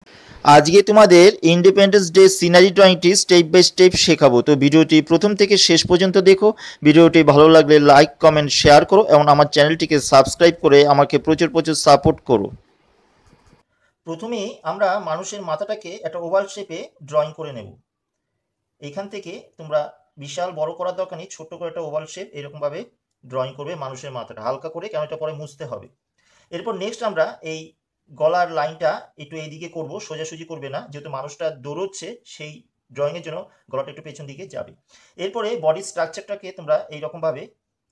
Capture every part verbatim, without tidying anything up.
আজকে তোমাদের independence day scenery ড্রয়িংটি স্টেপ বাই স্টেপ শেখাবো। তো ভিডিওটি প্রথম থেকে শেষ পর্যন্ত দেখো। ভিডিওটি ভালো লাগলে লাইক কমেন্ট শেয়ার করো এবং আমার চ্যানেলটিকে সাবস্ক্রাইব করে আমাকে প্রচুর প্রচুর সাপোর্ট করো। প্রথমেই আমরা মানুষের মাথাটাকে একটা ওভাল শেপে ড্রয়িং করে নেব। এইখান থেকে তোমরা বিশাল বড় করার দরকার নেই, ছোট্ট করে একটা ওভাল শেপ এরকমভাবে ড্রয়িং করবে মানুষের মাথাটা হালকা করে, কেন এটা পরে মুছতে হবে। এরপর নেক্সট আমরা এই গলার লাইনটা একটু এইদিকে করব, সোজাসুজি করবে না, যেহেতু মানুষটা দৌড়চ্ছে সেই ড্রয়িংয়ের জন্য গলাটা একটু পেছন দিকে যাবে। এরপরে বডি স্ট্রাকচারটাকে তোমরা এইরকমভাবে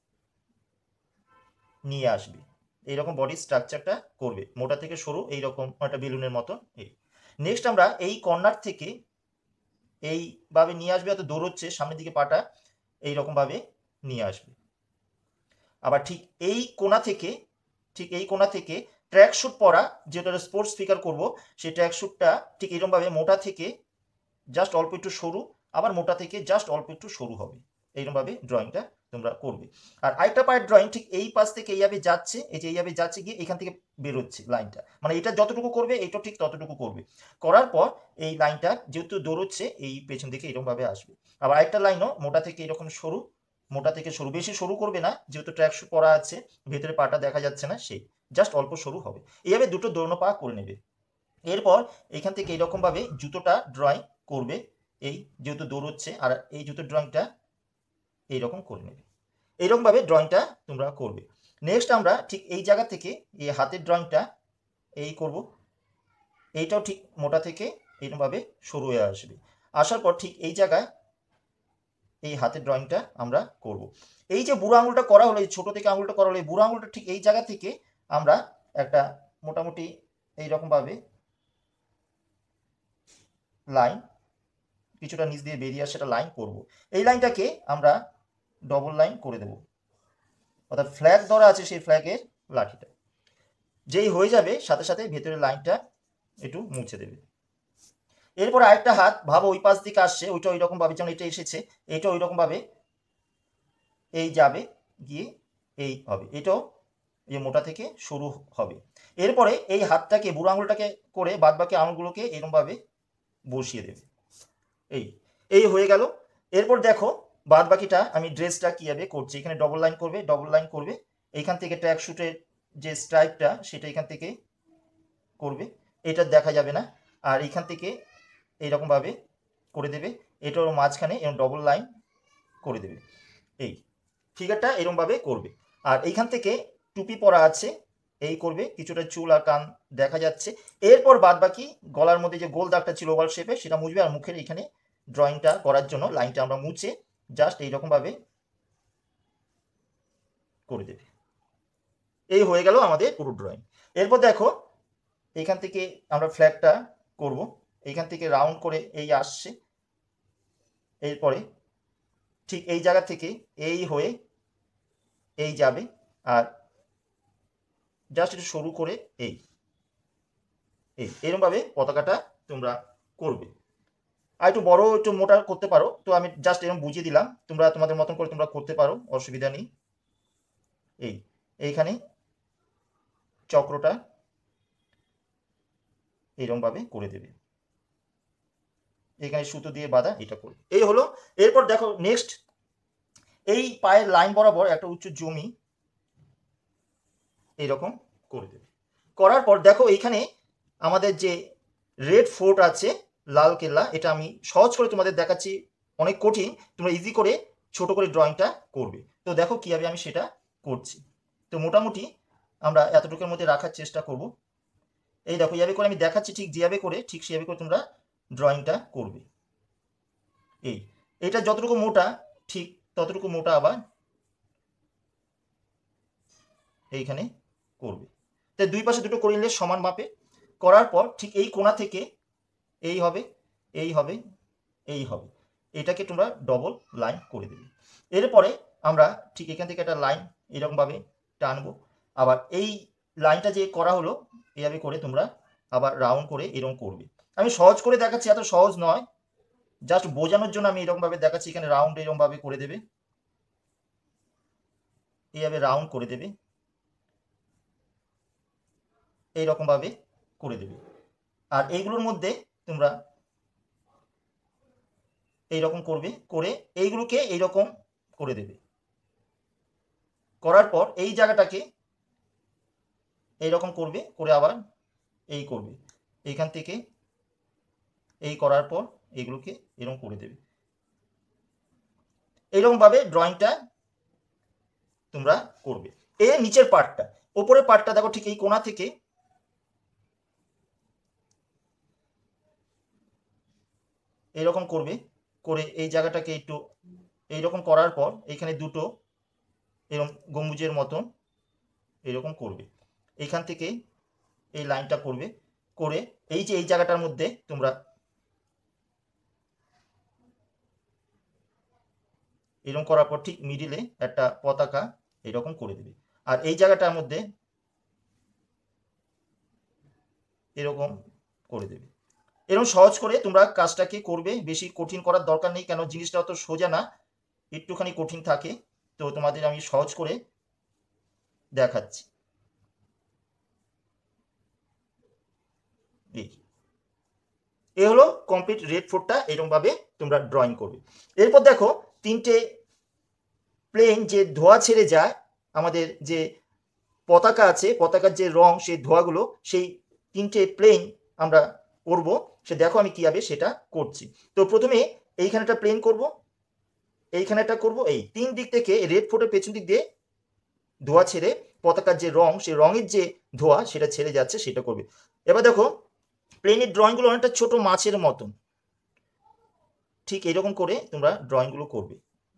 নিয়ে আসবে, এইরকম বডি স্ট্রাকচারটা করবে, মোটা থেকে সরু এইরকম একটা বেলুনের মতো। এই নেক্সট আমরা এই কর্নার থেকে এইভাবে নিয়ে আসবে, অত দৌড়চ্ছে সামনের দিকে পাটা এইরকমভাবে নিয়ে আসবে। আবার ঠিক এই কোণা থেকে ঠিক এই কোণা থেকে ট্র্যাক শ্যুট পরা, যেটা স্পোর্টস স্পিকার করব, সেই ট্র্যাক শ্যুটটা ঠিক এইরকমভাবে মোটা থেকে জাস্ট অল্প একটু সরু, আবার মোটা থেকে জাস্ট অল্প একটু সরু হবে, এইরকমভাবে ড্রয়িংটা তোমরা করবে। আর আরেকটা পার্ট ড্রয়িং ঠিক এই পাশ থেকে এইভাবে যাচ্ছে, এই যে এইভাবে যাচ্ছে গিয়ে এখান থেকে বেরোচ্ছে লাইনটা, মানে এটা যতটুকু করবে এইটা ঠিক ততটুকু করবে। করার পর এই লাইনটা যেহেতু দৌড়চ্ছে এই পেছন দিকে এরকমভাবে আসবে। আবার আরেকটা লাইনও মোটা থেকে এরকম সরু, মোটা থেকে সরু, বেশি সরু করবে না যেহেতু ট্র্যাক শ্যুট পরা আছে, ভেতরে পাটা দেখা যাচ্ছে না, সেই জাস্ট অল্প সরু হবে। এইভাবে দুটো দৌড়নো পা করে নেবে। এরপর এখান থেকে এইরকমভাবে জুতোটা ড্রয়িং করবে, এই যেহেতু দৌড়চ্ছে, আর এই জুতোর ড্রয়িংটা এইরকম করে নেবে। এইরকমভাবে ড্রয়িংটা তোমরা করবে। নেক্সট আমরা ঠিক এই জায়গা থেকে এই হাতের ড্রয়িংটা এই করব, এইটাও ঠিক মোটা থেকে এইরকমভাবে সরু হয়ে আসবে। আসার পর ঠিক এই জায়গায় এই হাতের ড্রয়িংটা আমরা করব। এই যে বুড়ো আঙুলটা করা হলো, এই ছোটো থেকে আঙুলটা করা হলো, এই বুড়ো আঙুলটা ঠিক এই জায়গা থেকে আমরা একটা মোটামুটি এইরকমভাবে লাইন কিছুটা নিচ দিয়ে বেরিয়ে আসে, সেটা লাইন করব। এই লাইনটাকে আমরা ডবল লাইন করে দেব, অর্থাৎ ফ্ল্যাগ ধরা আছে সেই ফ্ল্যাগের লাঠিটা যেই হয়ে যাবে সাথে সাথে ভেতরের লাইনটা একটু মুছে দেবে। এরপর আরেকটা হাত ভাবো ওই পাশ দিকে আসছে, ওইটা ওই রকম ভাবে যেমন এটা এসেছে, এটা ওই রকম ভাবে এই যাবে গিয়ে এই হবে, এটাও এই মোটা থেকে শুরু হবে। এরপরে এই হাতটাকে বুড়ো আঙুলটাকে করে বাদ বাকি আঙুলগুলোকে এরকমভাবে বসিয়ে দেবে, এই এই হয়ে গেল। এরপর দেখো বাদ বাকিটা আমি ড্রেসটা কীভাবে করছি। এখানে ডবল লাইন করবে, ডবল লাইন করবে, এইখান থেকে ট্র্যাক শ্যুটের যে স্ট্রাইপটা সেটা এখান থেকে করবে, এটা দেখা যাবে না। আর এইখান থেকে এইরকমভাবে করে দেবে, এটার মাঝখানে এরকম ডবল লাইন করে দেবে, এই ফিগারটা এরকমভাবে করবে। আর এইখান থেকে টুপি পরা আছে, এই করবে, কিছুটা চুল আর কান দেখা যাচ্ছে। এরপর বাদ বাকি গলার মধ্যে যে গোল দাগটা ছিল ওভাল শেপে সেটা মুছবে, আর মুখের এখানে ড্রয়িংটা করার জন্য লাইনটা আমরা মুছে জাস্ট এইরকমভাবে করে দেবে। এই হয়ে গেল আমাদের পুরো ড্রয়িং। এরপর দেখো এইখান থেকে আমরা ফ্ল্যাগটা করব, এইখান থেকে রাউন্ড করে এই আসছে, এরপরে ঠিক এই জায়গা থেকে এই হয়ে এই যাবে, আর জাস্ট একটু সরু করে এই এই এরকমভাবে পতাকাটা তোমরা করবে। আর একটু বড় একটু মোটা করতে পারো, তো আমি জাস্ট এরকম বুঝিয়ে দিলাম, তোমরা তোমাদের মতন করে তোমরা করতে পারো, অসুবিধা নেই। এই এইখানে চক্রটা এইরকমভাবে করে দেবে, এখানে সুতো দিয়ে বাঁধা, এটা করবে, এই হলো। এরপর দেখো নেক্সট এই পায়ের লাইন বরাবর একটা উঁচু জমি এইরকম করে দেবে। করার পর দেখো এইখানে আমাদের যে রেড ফোর্ট আছে, লাল কেল্লা, এটা আমি সহজ করে তোমাদের দেখাচ্ছি, অনেক কঠিন, তোমরা ইজি করে ছোট করে ড্রয়িংটা করবে। তো দেখো কীভাবে আমি সেটা করছি। তো মোটামুটি আমরা এতটুকুর মধ্যে রাখার চেষ্টা করব। এই দেখো এইভাবে করে আমি দেখাচ্ছি, ঠিক যেভাবে করে ঠিক সেভাবে করে তোমরা ড্রয়িংটা করবে। এই এটা যতটুকু মোটা ঠিক ততটুকু মোটা আবার এইখানে করবে। তাই দুই পাশে দুটো করে নিলে সমান মাপে। করার পর ঠিক এই কোণা থেকে এই হবে, এই হবে, এই হবে, এটাকে তোমরা ডবল লাইন করে দেবে। এরপরে আমরা ঠিক এখান থেকে একটা লাইন এরকমভাবে টানবো, আবার এই লাইনটা যে করা হলো এইভাবে করে তোমরা আবার রাউন্ড করে এরকম করবে। আমি সহজ করে দেখাচ্ছি, এত সহজ নয়, জাস্ট বোঝানোর জন্য আমি এরকমভাবে দেখাচ্ছি। এখানে রাউন্ড এরকমভাবে করে দেবে, এইভাবে রাউন্ড করে দেবে, এইরকমভাবে করে দেবে। আর এইগুলোর মধ্যে তোমরা এইরকম করবে, করে এইগুলোকে এইরকম করে দেবে। করার পর এই জায়গাটাকে এইরকম করবে, করে আবার এই করবে, এইখান থেকে এই করার পর এইগুলোকে এরকম করে দেবে। এইরকমভাবে ড্রয়িংটা তোমরা করবে। এর নিচের পার্টটা, ওপরের পার্টটা দেখো ঠিক এই কোণা থেকে এইরকম করবে, করে এই জায়গাটাকে একটু এইরকম করার পর এইখানে দুটো এরকম গম্বুজের মতন এরকম করবে। এইখান থেকে এই লাইনটা করবে, করে এই যে এই জায়গাটার মধ্যে তোমরা এরকম করার পর ঠিক মিডিলে একটা পতাকা এরকম করে দেবে। আর এই জায়গাটার মধ্যে এরকম করে দেবে। এরকম সহজ করে তোমরা কাজটাকে করবে, বেশি কঠিন করার দরকার নেই, কেন জিনিসটা অত সোজা না, একটুখানি কঠিন থাকে। তো তোমাদের আমি সহজ করে দেখাচ্ছি। এই এ হলো কমপ্লিট রেড ফোর্টটা, এরকমভাবে তোমরা ড্রয়িং করবে। এরপর দেখো তিনটে প্লেন যে ধোয়া ছেড়ে যায়, আমাদের যে পতাকা আছে, পতাকার যে রং, সেই ধোয়াগুলো, সেই তিনটে প্লেন আমরা করব। সে দেখো আমি কীভাবে সেটা করছি। তো প্রথমে এইখানে একটা প্লেন করব, এইখানে একটা করব, এই তিন দিক থেকে রেড ফোর্টের পেছন দিক দিয়ে ধোয়া ছেড়ে পতাকার যে রং, সেই রঙের যে ধোয়া সেটা ছেড়ে যাচ্ছে, সেটা করবে। এবার দেখো প্লেনের ড্রয়িংগুলো অনেকটা ছোট মাছের মতন, ঠিক এইরকম করে তোমরা ড্রয়িংগুলো করবে।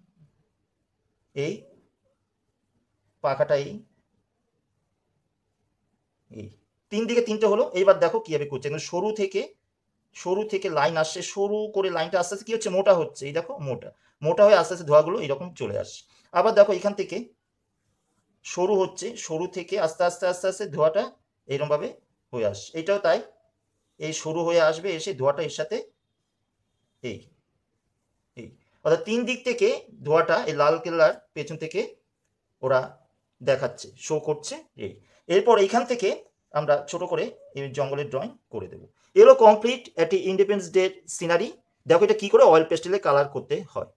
এই পাখাটা এই এই তিন দিকে তিনটে হলো। এইবার দেখো কিভাবে করছে, সরু থেকে সরু থেকে লাইন আসছে, সরু করে লাইনটা আস্তে আস্তে কি হচ্ছে, মোটা হচ্ছে। এই দেখো মোটা মোটা হয়ে আস্তে আস্তে ধোঁয়াগুলো এরকম চলে আসছে। আবার দেখো এখান থেকে সরু হচ্ছে, সরু থেকে আস্তে আস্তে আস্তে আস্তে ধোঁয়াটা এরকমভাবে হয়ে আসছে। এটাও তাই, এই সরু হয়ে আসবে, এসে ধোঁয়াটা এর সাথে এই এই অর্থাৎ তিন দিক থেকে ধোঁয়াটা এই লাল কেল্লার পেছন থেকে ওরা দেখাচ্ছে, শো করছে। এই এরপর এইখান থেকে আমরা ছোট করে এই জঙ্গলের ড্রয়িং করে দেবো। এগুলো কমপ্লিট একটি ইন্ডিপেন্ডেন্স ডে সিনারি। দেখো এটা কি করে অয়েল পেস্টেলে কালার করতে হয়।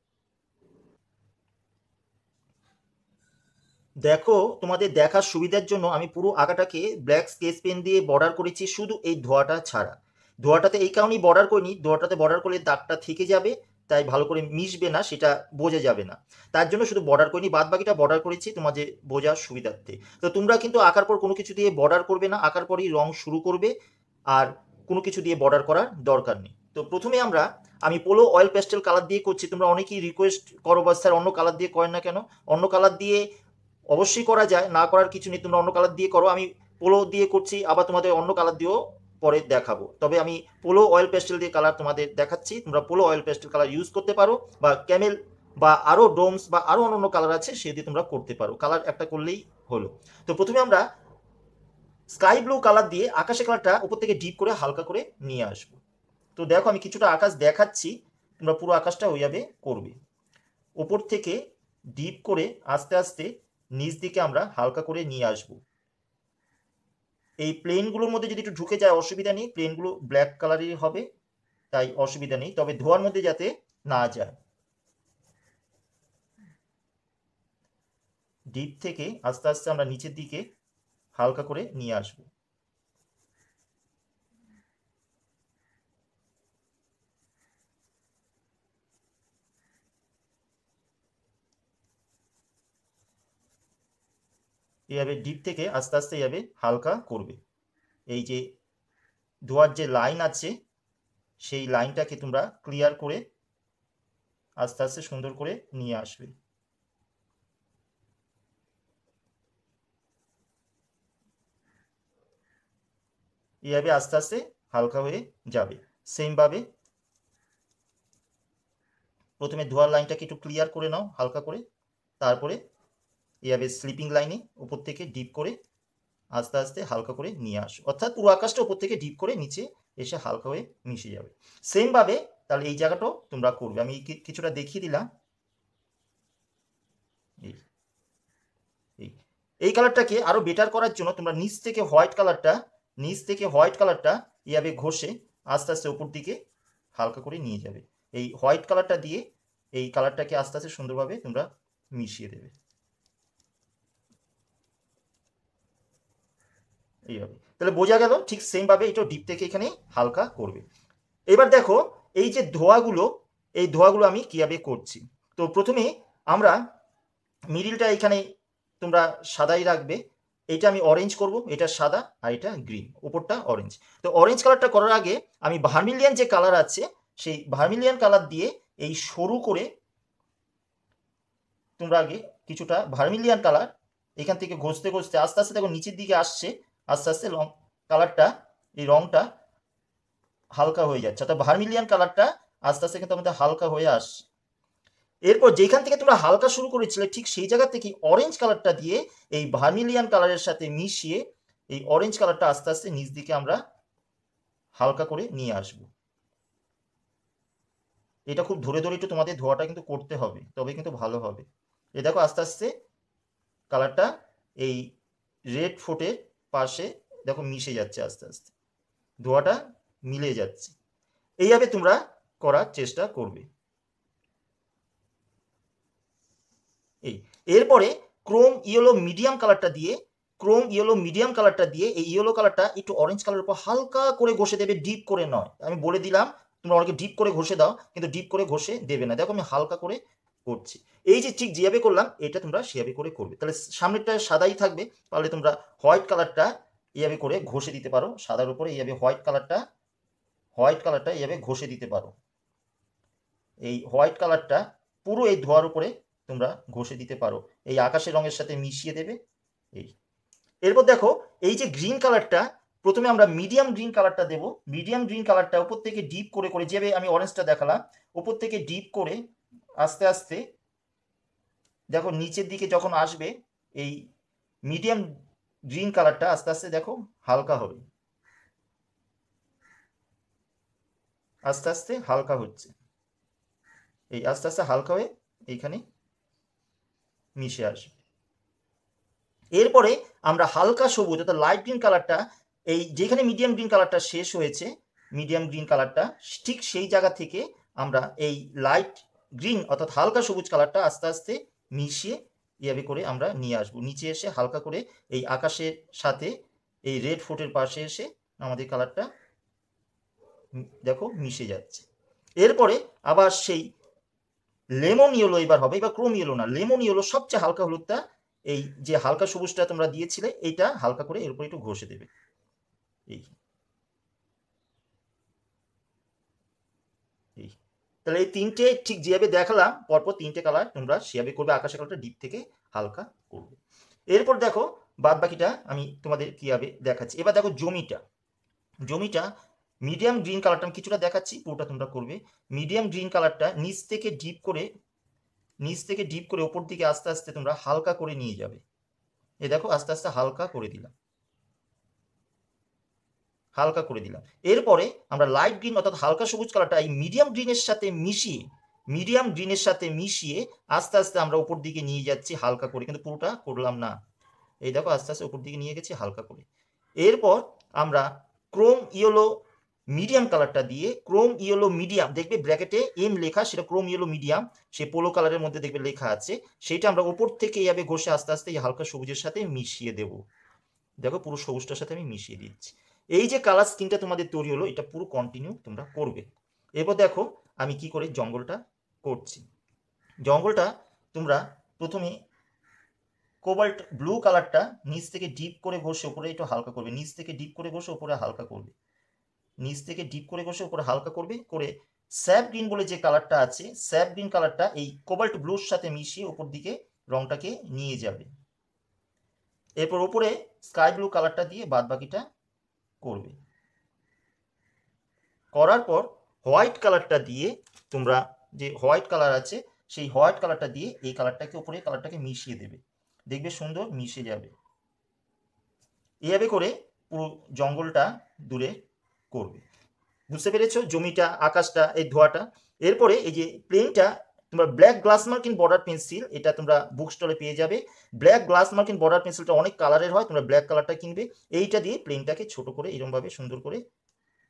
দেখো তোমাদের দেখার সুবিধার জন্য আমি পুরো আঁকাটাকে ব্ল্যাক স্কেচ পেন দিয়ে বর্ডার করেছি, শুধু এই ধোঁয়াটা ছাড়া। ধোঁয়াটাতে এই কারণেই বর্ডার করিনি, ধোঁয়াটাতে বর্ডার করলে দাগটা থেকে যাবে, তাই ভালো করে মিশবে না, সেটা বোঝা যাবে না, তার জন্য শুধু বর্ডার করিনি, বাদ বাকিটা বর্ডার করেছি তোমাদের বোঝার সুবিধার্থে। তো তোমরা কিন্তু আঁকার পর কোনো কিছু দিয়ে বর্ডার করবে না, আঁকার পরই রং শুরু করবে, আর কোনো কিছু দিয়ে বর্ডার করার দরকার নেই। তো প্রথমে আমরা আমি পোলো অয়েল পেস্টেল কালার দিয়ে করছি। তোমরা অনেকেই রিকোয়েস্ট করো বা স্যার অন্য কালার দিয়ে করেন না কেন। অন্য কালার দিয়ে অবশ্যই করা যায়, না করার কিছু নেই, তোমরা অন্য কালার দিয়ে করো। আমি পোলো দিয়ে করছি, আবার তোমাদের অন্য কালার দিয়েও পরে দেখাবো, তবে আমি পোলো অয়েল পেস্টেল দিয়ে কালার তোমাদের দেখাচ্ছি। তোমরা Polo oil pastel colour use করতে পারো, বা ক্যামেল বা আরও ডোমস বা আরও অন্য কালার আছে, সে দিয়ে তোমরা করতে পারো, কালার একটা করলেই হলো। তো প্রথমে আমরা স্কাই ব্লু কালার দিয়ে আকাশের কালারটা উপর থেকে ডিপ করে হালকা করে নিয়ে আসবো। তো দেখো আমি কিছুটা আকাশ দেখাচ্ছি, তোমরা পুরো আকাশটা ওইভাবে করবে। ওপর থেকে ডিপ করে আস্তে আস্তে নিচ দিকে আমরা হালকা করে নিয়ে আসব। এই প্লেনগুলোর মধ্যে যদি একটু ঢুকে যায় অসুবিধা নেই, প্লেনগুলো ব্ল্যাক কালারের হবে, তাই অসুবিধা নেই, তবে ধোয়ার মধ্যে যাতে না যায়। ডিপ থেকে আস্তে আস্তে আমরা নিচের দিকে হালকা করে নিয়ে আসব। এইভাবে ডিপ থেকে আস্তে আস্তে এইভাবে হালকা করবে। এই যে ধোয়ার যে লাইন আছে, সেই লাইনটাকে তোমরা ক্লিয়ার করে আস্তে আস্তে সুন্দর করে নিয়ে আসবে। এইভাবে আস্তে আস্তে হালকা হয়ে যাবে। সেমভাবে প্রথমে ধোয়ার লাইনটাকে একটু ক্লিয়ার করে নাও হালকা করে, তারপরে এইভাবে স্লিপিং লাইনে উপর থেকে ডিপ করে আস্তে আস্তে হালকা করে নিয়ে আসো, অর্থাৎ পুরো আকাশটা উপর থেকে ডিপ করে নিচে এসে হালকা হয়ে মিশে যাবে। সেমভাবে তাহলে এই জায়গাটাও তোমরা করবে। আমি কিছুটা দেখিয়ে দিলাম। এই এই এই কালারটাকে আরো বেটার করার জন্য তোমরা নিচ থেকে হোয়াইট কালারটা নিচ থেকে হোয়াইট কালারটা এইভাবে ঘষে আস্তে আস্তে উপর দিকে হালকা করে নিয়ে যাবে। এই হোয়াইট কালারটা দিয়ে এই কালারটাকে আস্তে আস্তে সুন্দরভাবে তোমরা মিশিয়ে দেবে এইভাবে। তাহলে বোঝা গেল ঠিক সেমভাবে এটা ডিপ থেকে এখানে হালকা করবে। এবার দেখো এই যে ধোয়াগুলো, এই ধোয়াগুলো আমি কীভাবে করছি। তো প্রথমে আমরা মিডিলটা এখানে তোমরা সাদাই রাখবে, এটা আমি অরেঞ্জ করব, এটা সাদা আর এটা গ্রিন, উপরটা অরেঞ্জ। তো অরেঞ্জ কালারটা করার আগে আমি ভার্মিলিয়ান যে কালার আছে সেই ভার্মিলিয়ান কালার দিয়ে এই সরু করে তোমরা আগে কিছুটা ভার্মিলিয়ান কালার এখান থেকে ঘষতে ঘষতে আস্তে আস্তে দেখো নিচের দিকে আসছে, আস্তে আস্তে রং কালারটা এই রংটা হালকা হয়ে যাচ্ছে, অর্থাৎ ভার্মিলিয়ান কালারটা আস্তে আস্তে কিন্তু আমাদের হালকা হয়ে আসছে। এরপর যেখান থেকে তোমরা হালকা শুরু করেছিলে ঠিক সেই জায়গা থেকে অরেঞ্জ কালারটা দিয়ে এই ভার্মিলিয়ান কালারের সাথে মিশিয়ে এই অরেঞ্জ কালারটা আস্তে আস্তে নিচ দিকে আমরা হালকা করে নিয়ে আসব। এটা খুব ধরে ধরে একটু তোমাদের ধোয়াটা কিন্তু করতে হবে, তবে কিন্তু ভালো হবে। এ দেখো আস্তে আস্তে কালারটা এই রেড ফুটের পাশে দেখো মিশে যাচ্ছে, আস্তে আস্তে ধোয়াটা মিলে যাচ্ছে। এইভাবে তোমরা করার চেষ্টা করবে। এই এরপরে ক্রোম ইয়েলো মিডিয়াম কালারটা দিয়ে ক্রোম ইয়েলো মিডিয়াম কালারটা দিয়ে এই ইয়েলো কালারটা একটু অরেঞ্জ কালারের উপর হালকা করে ঘষে দেবে, ডিপ করে নয়। আমি বলে দিলাম তোমরা অনেকে ডিপ করে ঘষে দাও, কিন্তু ডিপ করে ঘষে দেবে না। দেখো আমি হালকা করে করছি। এই যে ঠিক যেভাবে করলাম এটা তোমরা সেভাবে করে করবে। তাহলে সামনেরটা সাদাই থাকবে, তাহলে তোমরা হোয়াইট কালারটা এইভাবে করে ঘষে দিতে পারো, সাদার উপরে এইভাবে হোয়াইট কালারটা হোয়াইট কালারটা এইভাবে ঘষে দিতে পারো। এই হোয়াইট কালারটা পুরো এই ধোয়ার উপরে তোমরা ঘষে দিতে পারো, এই আকাশের রঙের সাথে মিশিয়ে দেবে। এই এরপর দেখো এই যে গ্রিন কালারটা, প্রথমে আমরা মিডিয়াম গ্রিন কালারটা দেব। মিডিয়াম গ্রিন কালারটা উপর থেকে ডিপ করে করে যেভাবে আমি অরেঞ্জটা দেখালাম উপর থেকে ডিপ করে আস্তে আস্তে দেখো নিচের দিকে যখন আসবে এই মিডিয়াম গ্রিন কালারটা আস্তে আস্তে দেখো হালকা হবে, আস্তে আস্তে হালকা হচ্ছে। এই আস্তে আস্তে হালকা হয়ে এইখানে মিশে আসবে। এরপরে আমরা হালকা সবুজ অর্থাৎ লাইট গ্রিন কালারটা এই যেখানে মিডিয়াম গ্রিন কালারটা শেষ হয়েছে, মিডিয়াম গ্রিন কালারটা ঠিক সেই জায়গা থেকে আমরা এই লাইট গ্রিন অর্থাৎ হালকা সবুজ কালারটা আস্তে আস্তে মিশিয়ে এভাবে করে আমরা নিয়ে আসবো। নিচে এসে হালকা করে এই আকাশের সাথে এই রেড ফুটের পাশে এসে আমাদের কালারটা দেখো মিশে যাচ্ছে। এরপরে আবার সেই লেমন ইয়েলো এবার হবে, এবার ক্রোম ইয়েলো না, লেমন ইয়েলো সবচেয়ে হালকা হলুদটা এই যে হালকা সবুজটা তোমরা দিয়েছিলে এইটা হালকা করে এর উপর একটু ঘষে দেবে। এই এই তাহলে এই তিনটে ঠিক যেভাবে দেখালাম পরপর তিনটে কালার তোমরা সেভাবে করবে, আকাশের কালারটা ডিপ থেকে হালকা করবে। এরপর দেখো বাদ বাকিটা আমি তোমাদের কীভাবে দেখাচ্ছি। এবার দেখো জমিটা জমিটা মিডিয়াম গ্রিন কালারটা আমি কিছুটা দেখাচ্ছি, পুরোটা তোমরা করবে। মিডিয়াম গ্রিন কালারটা নিচ থেকে ডিপ করে নিচ থেকে ডিপ করে ওপর দিকে আস্তে আস্তে তোমরা হালকা করে নিয়ে যাবে। এই দেখো আস্তে আস্তে হালকা করে দিলাম, হালকা করে দিলাম। এরপরে আমরা লাইট গ্রিন অর্থাৎ হালকা সবুজ কালারটা এই মিডিয়াম গ্রিনের সাথে মিশিয়ে মিডিয়াম গ্রিনের সাথে মিশিয়ে আস্তে আস্তে আমরা উপর দিকে নিয়ে যাচ্ছি হালকা করে, কিন্তু পুরোটা করলাম না। এই দেখো আস্তে আস্তে উপর দিকে নিয়ে গেছি হালকা করে। এরপর আমরা ক্রোম ইয়েলো মিডিয়াম কালারটা দিয়ে ক্রোম ইয়েলো মিডিয়াম দেখবে ব্র্যাকেটে এম লেখা, সেটা ক্রোম ইয়েলো মিডিয়াম, সে পোলো কালারের মধ্যে দেখবে লেখা আছে, সেটা আমরা ওপর থেকে এইভাবে ঘষে আস্তে আস্তে এই হালকা সবুজের সাথে মিশিয়ে দেব। দেখো পুরো সবুজটার সাথে আমি মিশিয়ে দিচ্ছি। এই যে কালার স্কিনটা তোমাদের তৈরি হলো এটা পুরো কন্টিনিউ তোমরা করবে। এরপর দেখো আমি কি করে জঙ্গলটা করছি। জঙ্গলটা তোমরা প্রথমে কোবাল্ট ব্লু কালারটা নিচ থেকে ডিপ করে ঘষে উপরে একটু হালকা করবে, নিচ থেকে ডিপ করে ঘষে উপরে হালকা করবে, নিচ থেকে ডিপ করে ঘষে উপরে হালকা করবে করে স্যাপ গ্রিন বলে যে কালারটা আছে স্যাপ গ্রিন কালারটা এই কোবাল্ট ব্লুর সাথে মিশিয়ে উপর দিকে রংটাকে নিয়ে যাবে। এরপর উপরে স্কাই ব্লু কালারটা দিয়ে বাদ বাকিটা করবে। করার পর হোয়াইট কালারটা দিয়ে তোমরা যে হোয়াইট কালার আছে সেই হোয়াইট কালারটা দিয়ে এই কালারটাকে উপরে কালারটাকে মিশিয়ে দেবে, দেখবে সুন্দর মিশে যাবে। এইভাবে করে পুরো জঙ্গলটা দূরে করবে। বুঝতে পেরেছো জমিটা আকাশটা এই ধোয়াটা। এরপরে এই যে প্লেনটা তোমরা black glass marking border pencil এটা তোমরা বুক স্টলে পেয়ে যাবে। ব্ল্যাক গ্লাস মার্কিন বর্ডার পেন্সিলটা অনেক কালারের হয়, তোমরা ব্ল্যাক কালারটা কিনবে। এইটা দিয়ে প্লেনটাকে ছোট করে এরকমভাবে সুন্দর করে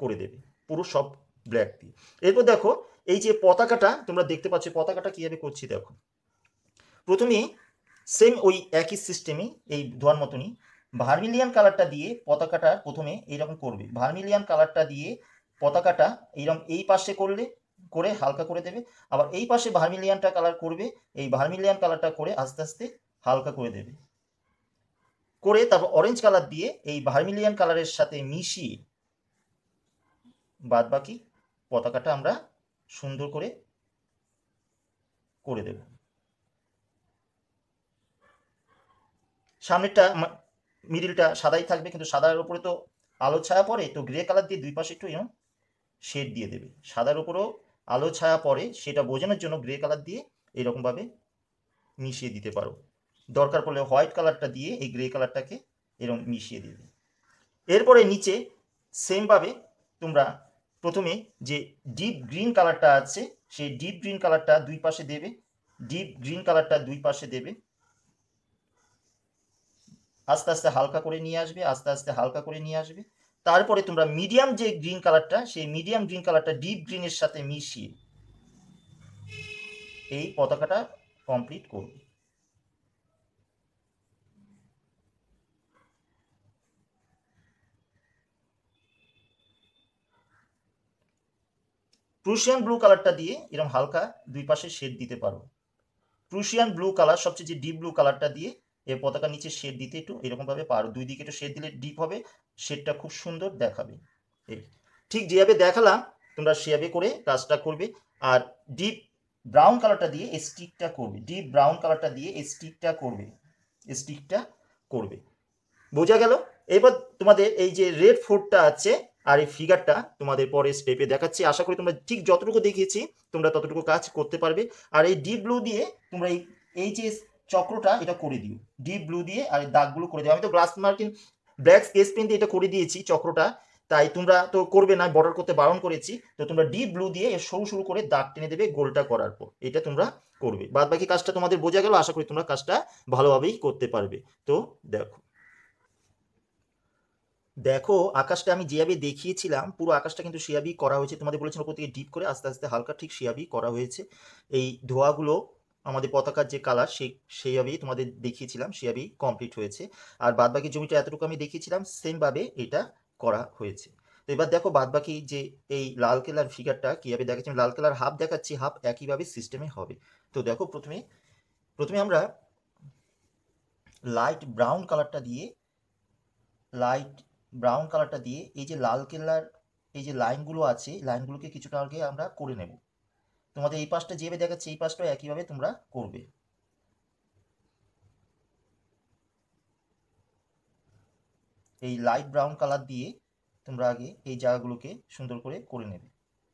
করে দেবে পুরো সব ব্ল্যাক দিয়ে। এরপর দেখো এই যে পতাকাটা তোমরা দেখতে পাচ্ছ, পতাকাটা কীভাবে করছি দেখো। প্রথমে সেম ওই একই সিস্টেমে এই ধোয়ার মতনই ভার্মিলিয়ান কালারটা দিয়ে পতাকাটা প্রথমে এইরকম করবে। ভার্মিলিয়ান কালারটা দিয়ে পতাকাটা এইরকম এই পাশে করলে করে হালকা করে দেবে, আবার এই পাশে ভার্মিলিয়ানটা কালার করবে, এই ভার্মিলিয়ান কালারটা করে আস্তে আস্তে হালকা করে দেবে, করে তারপর অরেঞ্জ কালার দিয়ে এই ভার্মিলিয়ান কালারের সাথে মিশিয়ে বাদ বাকি পতাকাটা আমরা সুন্দর করে করে দেব। সামনেরটা মিডিলটা সাদাই থাকবে, কিন্তু সাদার উপরে তো আলো ছায়া পড়ে, তো গ্রে কালার দিয়ে দুই পাশে একটু এরকম শেড দিয়ে দেবে। সাদার উপরেও আলো ছায়া পড়ে, সেটা বোঝানোর জন্য গ্রে কালার দিয়ে এরকমভাবে মিশিয়ে দিতে পারো। দরকার পড়লে হোয়াইট কালারটা দিয়ে এই গ্রে কালারটাকে এরকম মিশিয়ে দেবে। এরপরে নিচে সেমভাবে তোমরা প্রথমে যে ডিপ গ্রিন কালারটা আছে সেই ডিপ গ্রিন কালারটা দুই পাশে দেবে, ডিপ গ্রিন কালারটা দুই পাশে দেবে, আস্তে আস্তে হালকা করে নিয়ে আসবে, আস্তে আস্তে হালকা করে নিয়ে আসবে। তারপরে তোমরা মিডিয়াম যে গ্রিন কালারটা সেই মিডিয়াম গ্রিন কালারটা ডিপ গ্রিনের সাথে মিশিয়ে এই পতাকাটা কমপ্লিট করবে। প্রুশিয়ান ব্লু কালারটা দিয়ে এরকম হালকা দুই পাশে শেড দিতে পারো। প্রুশিয়ান ব্লু কালার সবচেয়ে যে ডিপ ব্লু কালারটা দিয়ে এই পতাকার নিচে শেড দিতে একটু এরকমভাবে পারো, দুই দিকে একটু শেড দিলে ডিপ হবে, শেডটা খুব সুন্দর দেখাবে। এই ঠিক যেভাবে দেখালাম তোমরা সেভাবে করে কাজটা করবে। আর ডিপ ব্রাউন কালারটা দিয়ে এই স্টিকটা করবে, ডিপ ব্রাউন কালারটা দিয়ে এই স্টিকটা করবে, স্টিকটা করবে। বোঝা গেল? এবার তোমাদের এই যে রেড ফোর্টটা আছে আর এই ফিগারটা তোমাদের পরে স্টেপে দেখাচ্ছি। আশা করি তোমরা ঠিক যতটুকু দেখিয়েছি তোমরা ততটুকু কাজ করতে পারবে। আর এই ডিপ ব্লু দিয়ে তোমরা এই এই যে চক্রটা এটা করে দিও, ডিপ ব্লু দিয়ে আর এই দাগগুলো করে দিও। আমি তো glass marking black sketch pen দিয়ে এটা করে দিয়েছি চক্রটা, তাই তোমরা তো করবে না, বর্ডার করতে বারণ করেছি। তো তোমরা ডিপ ব্লু দিয়ে এর সরু সরু করে দাগ টেনে দেবে গোলটা করার পর, এটা তোমরা করবে। বাদ বাকি কাজটা তোমাদের বোঝা গেল, আশা করি তোমরা কাজটা ভালোভাবেই করতে পারবে। তো দেখো দেখো আকাশটা আমি যেভাবে দেখিয়েছিলাম পুরো আকাশটা কিন্তু সেভাবেই করা হয়েছে। তোমাদের বলেছিলাম উপর থেকে ডিপ করে আস্তে আস্তে হালকা ঠিক সেভাবেই করা হয়েছে। এই ধোঁয়াগুলো আমাদের পতাকার যে কালার সেই সেইভাবেই তোমাদের দেখিয়েছিলাম, সেভাবেই কমপ্লিট হয়েছে। আর বাদবাকি জমিটা এতটুকু আমি দেখিয়েছিলাম সেমভাবে এটা করা হয়েছে। তো এবার দেখো বাদবাকি যে এই লাল কালার ফিগারটা কীভাবে দেখাচ্ছি, লাল কালার হাফ দেখাচ্ছি, হাফ একইভাবে সিস্টেমে হবে। তো দেখো প্রথমে প্রথমে আমরা লাইট ব্রাউন কালারটা দিয়ে লাইট ব্রাউন কালারটা দিয়ে এই যে লাল কেল্লার এই যে লাইনগুলো আছে লাইনগুলোকে কিছুটা আগে আমরা করে নেব। তোমাদের এই পাশটা যেভাবে দেখাচ্ছে এই পাশটাও একইভাবে তোমরা করবে। এই লাইট ব্রাউন কালার দিয়ে তোমরা আগে এই জায়গাগুলোকে সুন্দর করে করে নেবে।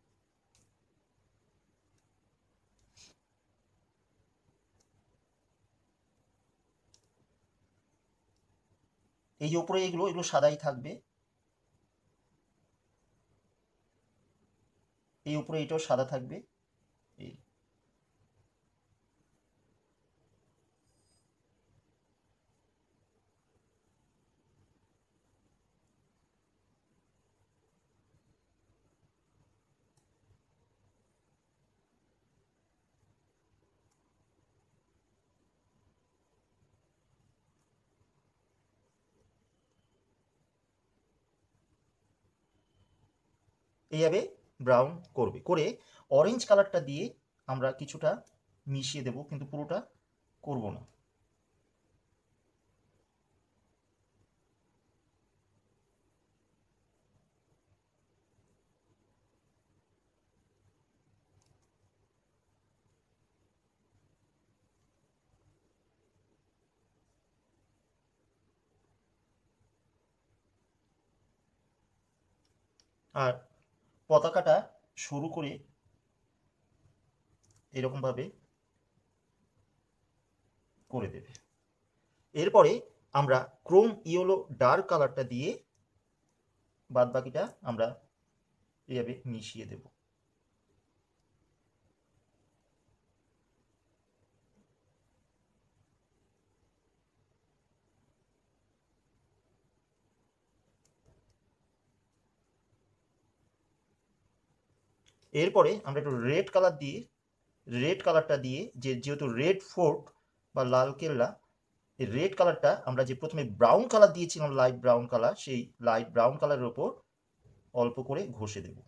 এই যে উপরে এগুলো এগুলো সাদাই থাকবে, এই উপরে এটাও সাদা থাকবে। এই এইভাবে ব্রাউন করবে, করে অরেঞ্জ কালারটা দিয়ে আমরা কিছুটা মিশিয়ে দেব, কিন্তু পুরোটা করব না। আর পতাকাটা শুরু করে এরকমভাবে করে দেবে। এরপরে আমরা ক্রোম ইয়েলো ডার্ক কালারটা দিয়ে বাদ বাকিটা আমরা এইভাবে মিশিয়ে দেব। এরপরে আমরা একটু রেড কালার দিয়ে রেড কালারটা দিয়ে যে যেহেতু রেড ফোর্ট বা লাল কেল্লা, এই রেড কালারটা আমরা যে প্রথমে ব্রাউন কালার দিয়েছিলাম, লাইট ব্রাউন কালার, সেই লাইট ব্রাউন কালারের ওপর অল্প করে ঘষে দেব।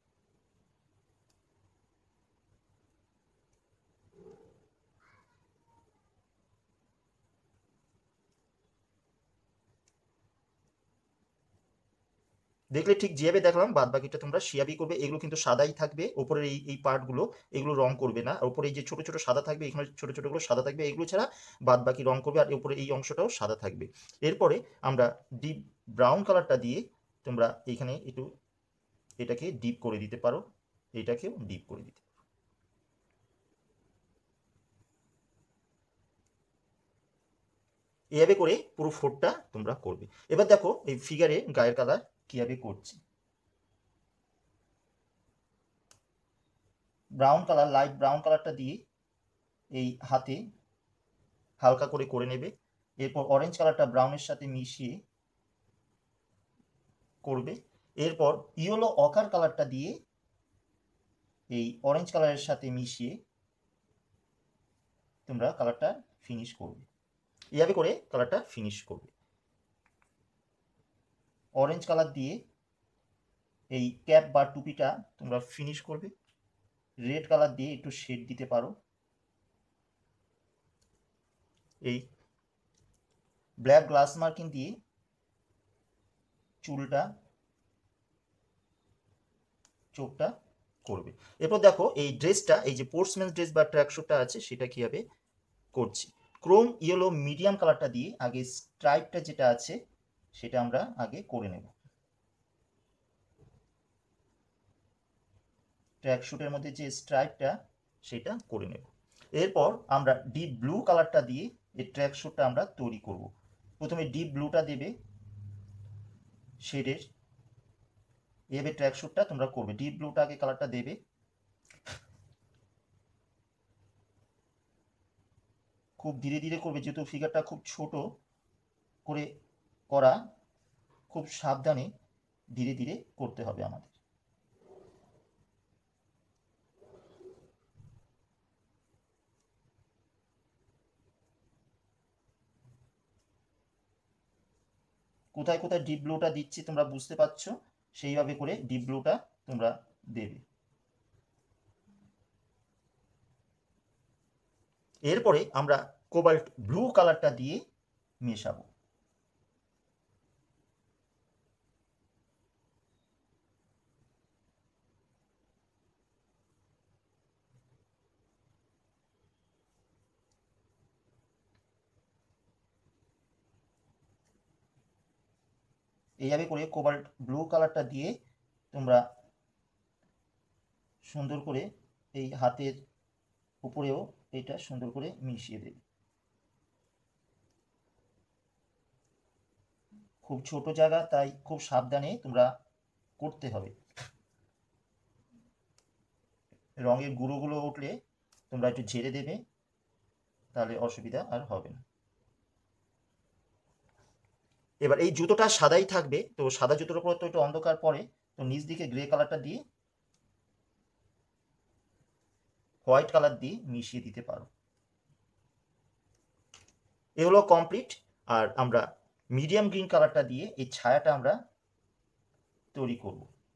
দেখলে ঠিক যেভাবে দেখলাম, বাদ বাকিটা তোমরা সেভাবেই করবে। এগুলো কিন্তু সাদাই থাকবে, ওপরের এই এই পার্টগুলো, এগুলো রং করবে না। আর ওপরে এই যে ছোট ছোট সাদা থাকবে, এখানে ছোট ছোটগুলো সাদা থাকবে, এগুলো ছাড়া বাদ বাকি রং করবে। আর উপরে এই অংশটাও সাদা থাকবে। এরপরে আমরা ডিপ ব্রাউন কালারটা দিয়ে তোমরা এইখানে একটু এটাকে ডিপ করে দিতে পারো, এটাকেও ডিপ করে দিতে পারো। এইভাবে করে পুরো ফোর্টটা তোমরা করবে। এবার দেখো এই ফিগারে গায়ের কালার কিভাবে করছি। ব্রাউন কালার, লাইট ব্রাউন কালারটা দিয়ে এই হাতে হালকা করে করে নেবে। এরপর অরেঞ্জ কালারটা ব্রাউনের সাথে মিশিয়ে করবে। এরপর ইয়েলো অকার কালারটা দিয়ে এই অরেঞ্জ কালারের সাথে মিশিয়ে তোমরা কালারটা ফিনিশ করবে। এইভাবে করে কালারটা ফিনিশ করবে। অরেঞ্জ কালার দিয়ে এই ক্যাপ বা টুপিটা তোমরা ফিনিশ করবে। রেড কালার দিয়ে একটু শেড দিতে পারো। এই ব্ল্যাক গ্লাস মার্কিং দিয়ে চুলটা, চোখটা করবে। এরপর দেখো এই ড্রেসটা, এই যে স্পোর্টসম্যান ড্রেস বা ট্র্যাকস্যুটটা আছে, সেটা কিভাবে করছি। ক্রোম ইয়েলো মিডিয়াম কালারটা দিয়ে আগে স্ট্রাইপটা যেটা আছে সেটা আমরা আগে করে নেব। ট্র্যাকস্যুটের মধ্যে যে স্ট্রাইপটা সেটা করে নেব। এরপর আমরা ডিপ ব্লু কালারটা দিয়ে এই ট্র্যাকস্যুটটা আমরা তৈরি করব। প্রথমে ডিপ ব্লুটা দেবে শেডের, এভাবে ট্র্যাকস্যুটটা তোমরা করবে। ডিপ ব্লুটা আগে কালারটা দেবে, খুব ধীরে ধীরে করবে যেহেতু ফিগারটা খুব ছোট করে করা, খুব সাবধানে ধীরে ধীরে করতে হবে আমাদের। কোথায় কোথায় ডিপ ব্লুটা দিচ্ছি তোমরা বুঝতে পারছো, সেইভাবে করে ডিপ ব্লুটা তোমরা দেবে। এরপরে আমরা কোবাল্ট ব্লু কালারটা দিয়ে মেশাবো। এইভাবে করে কোবাল্ট ব্লু কালারটা দিয়ে তোমরা সুন্দর করে এই হাতের উপরেও এটা সুন্দর করে মিশিয়ে দেবে। খুব ছোট জায়গা, তাই খুব সাবধানে তোমরা করতে হবে। রঙের গুঁড়োগুলো উঠলে তোমরা একটু ঝেড়ে দেবে, তাহলে অসুবিধা আর হবে না। এবার এই জুতোটা সাদাই থাকবে, তো সাদা জুতোর উপর তো একটু অন্ধকার পরে, তো নিচ দিকে গ্রে কালারটা দিয়ে হোয়াইট কালার দিয়ে মিশিয়ে দিতে পারো। এগুলো কমপ্লিট। আর আমরা মিডিয়াম গ্রিন কালারটা দিয়ে এই ছায়াটা আমরা তৈরি করব।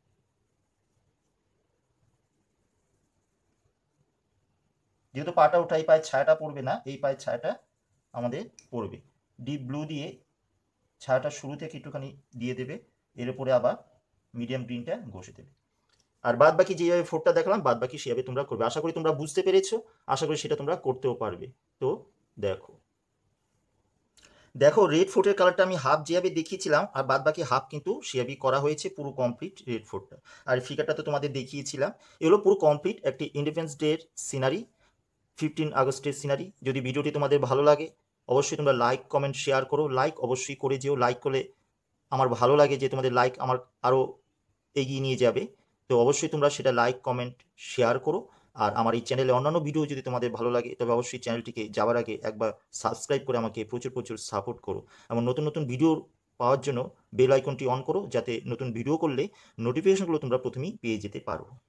যেহেতু পাটা ওঠাই পায়ে ছায়াটা পড়বে না, এই পায়ের ছায়াটা আমাদের পড়বে। ডিপ ব্লু দিয়ে ছায়াটা শুরু থেকে একটুখানি দিয়ে দেবে, এর উপরে আবার মিডিয়াম গ্রিনটা ঘষে দেবে। আর বাদ বাকি যেভাবে ফোরটা দেখলাম, বাদ বাকি সেভাবে তোমরা করবে। আশা করি তোমরা বুঝতে পেরেছো, আশা করি সেটা তোমরা করতেও পারবে। তো দেখো দেখো রেড ফোর্টের কালারটা আমি হাফ যেভাবে দেখিয়েছিলাম, আর বাদ বাকি হাফ কিন্তু সেভাবেই করা হয়েছে, পুরো কমপ্লিট রেড ফোর্টটা। আর ফিগারটা তো তোমাদের দেখিয়েছিলাম, এগুলো পুরো কমপ্লিট একটি ইন্ডিপেন্ডেন্স ডের সিনারি, ফিফটিন আগস্টের সিনারি। যদি ভিডিওটি তোমাদের ভালো লাগে অবশ্যই তোমরা লাইক কমেন্ট শেয়ার করো। লাইক অবশ্যই করে যেও, লাইক করলে আমার ভালো লাগে যে তোমাদের লাইক আমার আরও এগিয়ে নিয়ে যাবে। তো অবশ্যই তোমরা সেটা লাইক কমেন্ট শেয়ার করো। আর আমার এই চ্যানেলে অন্যান্য ভিডিও যদি তোমাদের ভালো লাগে তবে অবশ্যই চ্যানেলটিকে যাওয়ার আগে একবার সাবস্ক্রাইব করে আমাকে প্রচুর প্রচুর সাপোর্ট করো। এবং নতুন নতুন ভিডিও পাওয়ার জন্য বেল আইকনটি অন করো, যাতে নতুন ভিডিও করলে নোটিফিকেশনগুলো তোমরা প্রথমেই পেয়ে যেতে পারো।